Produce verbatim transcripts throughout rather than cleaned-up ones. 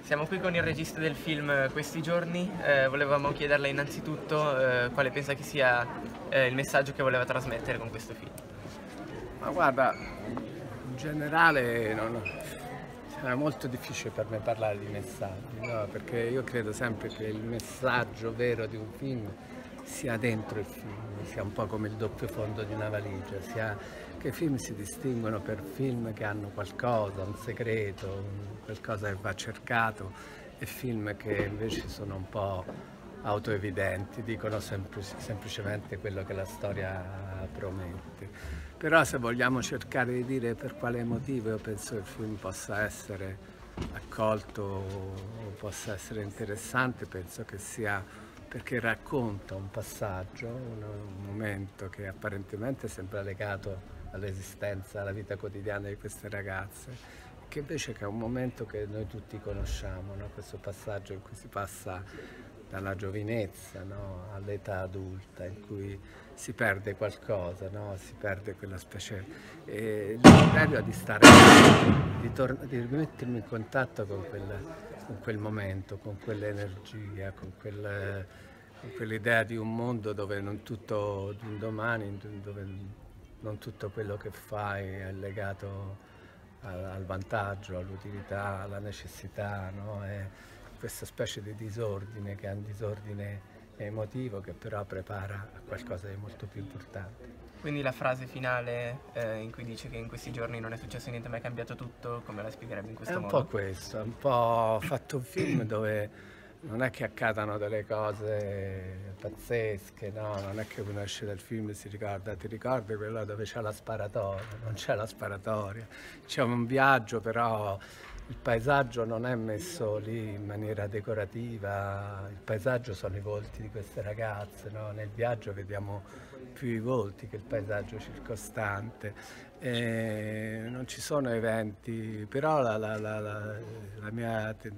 Siamo qui con il regista del film Questi giorni, eh, volevamo chiederle innanzitutto eh, quale pensa che sia eh, il messaggio che voleva trasmettere con questo film. Ma guarda, in generale non, è molto difficile per me parlare di messaggi, no? Perché io credo sempre che il messaggio vero di un film sia dentro il film, sia un po' come il doppio fondo di una valigia, sia che i film si distinguono per film che hanno qualcosa, un segreto, un qualcosa che va cercato, e film che invece sono un po' autoevidenti, dicono sempl- semplicemente quello che la storia promette. Però se vogliamo cercare di dire per quale motivo io penso che il film possa essere accolto o possa essere interessante, penso che sia perché racconta un passaggio, un, un momento che apparentemente sembra legato all'esistenza, alla vita quotidiana di queste ragazze, che invece è un momento che noi tutti conosciamo, no? Questo passaggio in cui si passa dalla giovinezza, no? All'età adulta, in cui si perde qualcosa, no? Si perde quella specie, e il desiderio di stare, di, tor- di rimettermi in contatto con quel, con quel momento, con quell'energia, con, quel, con quell'idea di un mondo dove non tutto di un domani, dove non tutto quello che fai è legato al, al vantaggio, all'utilità, alla necessità, no? È questa specie di disordine che è un disordine emotivo che però prepara a qualcosa di molto più importante. Quindi la frase finale eh, in cui dice che in questi giorni non è successo niente ma è cambiato tutto, come la spiegherebbe in È questo un modo? po' questo, è un po' fatto un film dove non è che accadano delle cose pazzesche, no? Non è che uno esce dal film e si ricorda, ti ricordi quello dove c'è la sparatoria? Non c'è la sparatoria, c'è un viaggio, però il paesaggio non è messo lì in maniera decorativa, il paesaggio sono i volti di queste ragazze, no? Nel viaggio vediamo più i volti che il paesaggio circostante. E non ci sono eventi, però la, la, la, la, la mia, il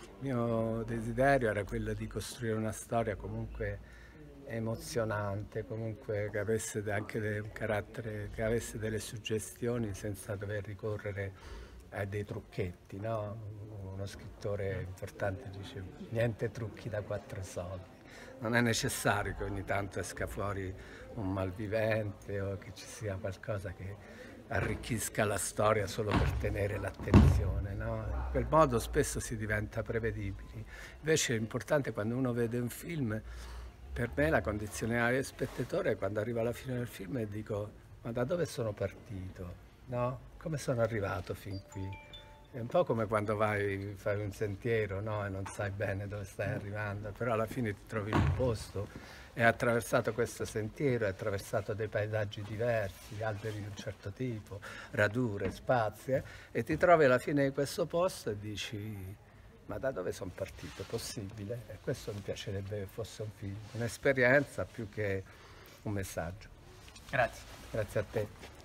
mio desiderio era quello di costruire una storia comunque emozionante, comunque che avesse anche un carattere, che avesse delle suggestioni senza dover ricorrere a dei trucchetti, no? Uno scrittore importante dice niente trucchi da quattro soldi. Non è necessario che ogni tanto esca fuori un malvivente o che ci sia qualcosa che arricchisca la storia solo per tenere l'attenzione, no? In quel modo spesso si diventa prevedibili. Invece è importante quando uno vede un film, per me la condizione del spettatore è quando arrivo alla fine del film e dico ma da dove sono partito? No? Come sono arrivato fin qui? È un po' come quando vai, fai un sentiero, no? E non sai bene dove stai arrivando, però alla fine ti trovi in un posto e hai attraversato questo sentiero, hai attraversato dei paesaggi diversi, alberi di un certo tipo, radure, spazi, eh? E ti trovi alla fine di questo posto e dici ma da dove sono partito? È possibile? E questo mi piacerebbe che fosse un film, un'esperienza più che un messaggio. Grazie. Grazie a te.